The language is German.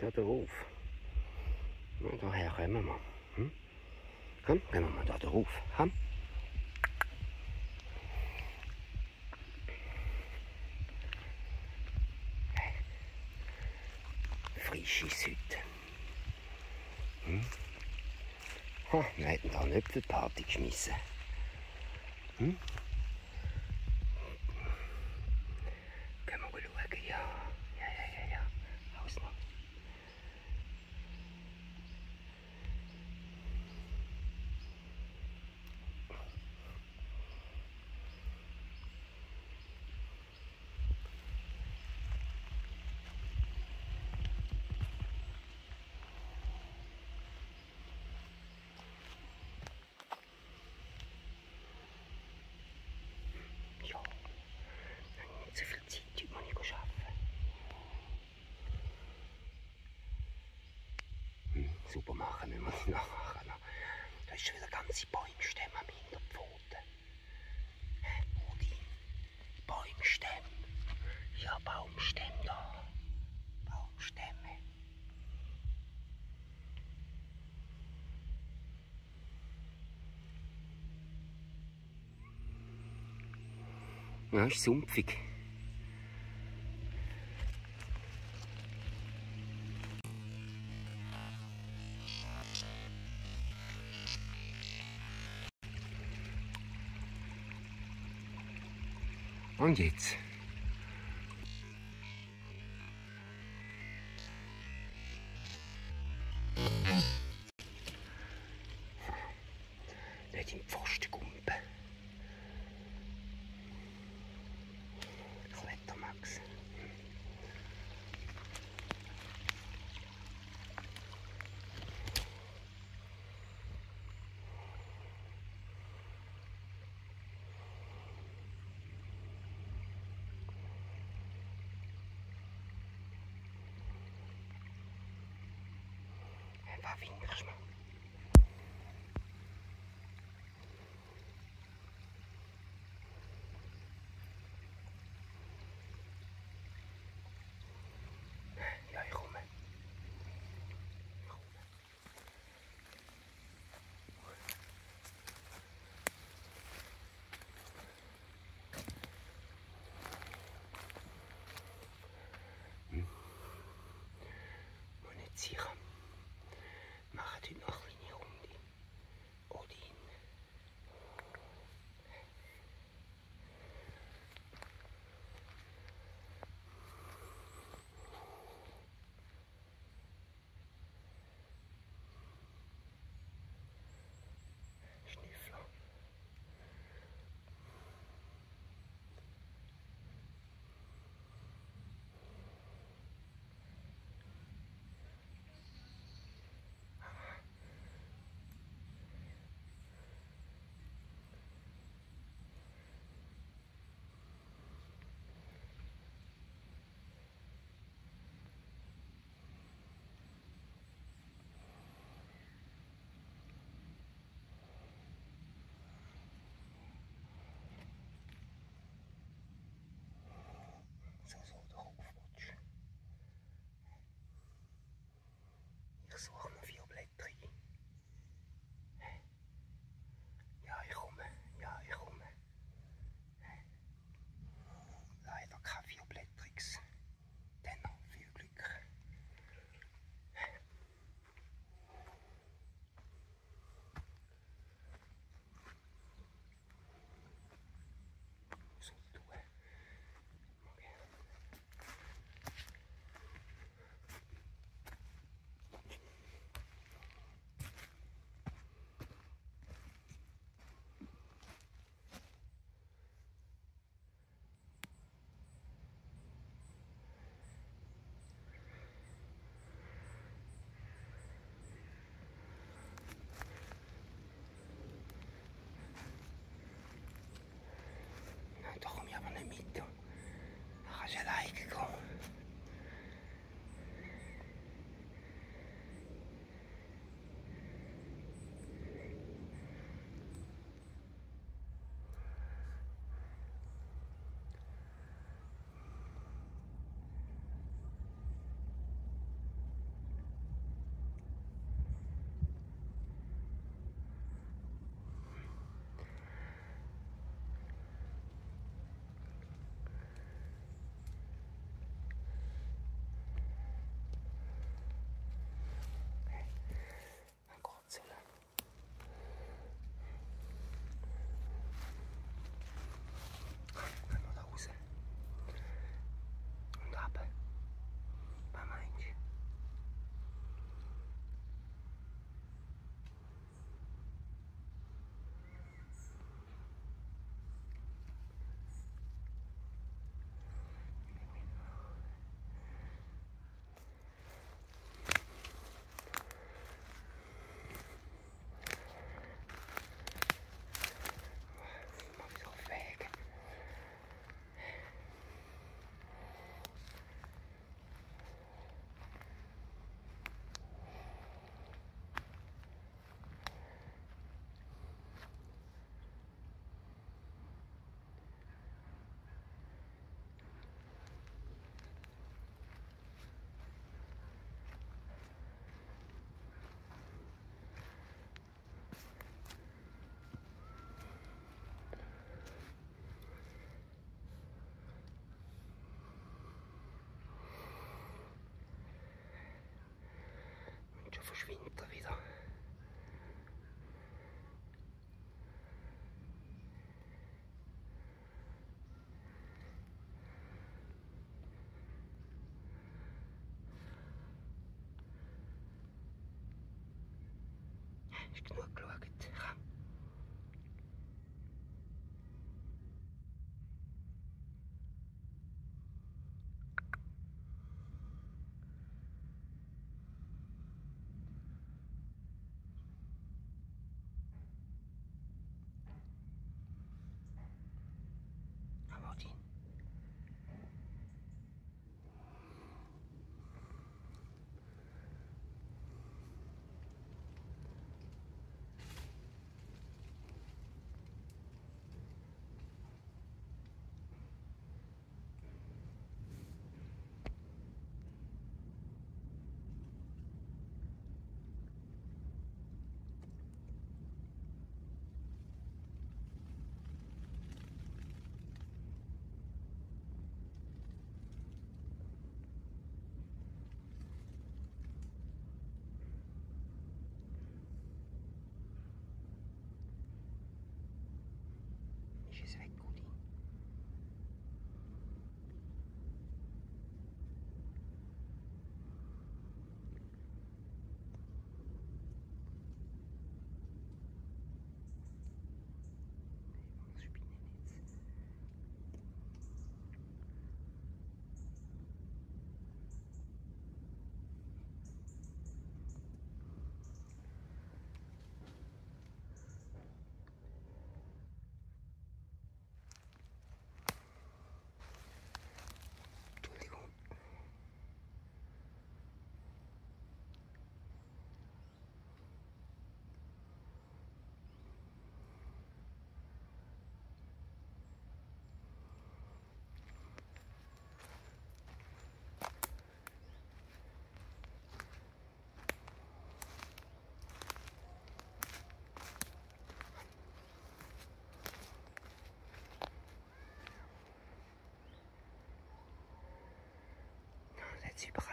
da drauf. Ja, daher kommen wir. Hm? Komm, gehen wir mal da drauf. Komm. Frisch ist heute. Hm? Ha, wir hätten da eine Äpfelparty geschmissen. Hm? Gehen wir mal schauen, ja. Ja. Haus noch. Ja, nicht so viel Zeit, heute muss ich arbeiten. Super machen, wenn wir es nachmachen. Da ist schon wieder ganze Bäumstämme am Hinterpfoten. Odin, Bäumstämme. Ja, Baumstämme da. Baumstämme. Ja, ist sumpfig. Und jetzt? Nicht im Pfostengumpen. Klettermax. Was winkst du mir? Ja, ich komme. Muss nicht sicher. Machen heute noch eine kleine Runde. Odin. Schnüffler. schon verschwindet er wieder. Ist genug geschaut. Komm. Time Odin. Ist es weg, Odin? Das Spinnennetz. Entschuldigung. Ja, jetzt überall.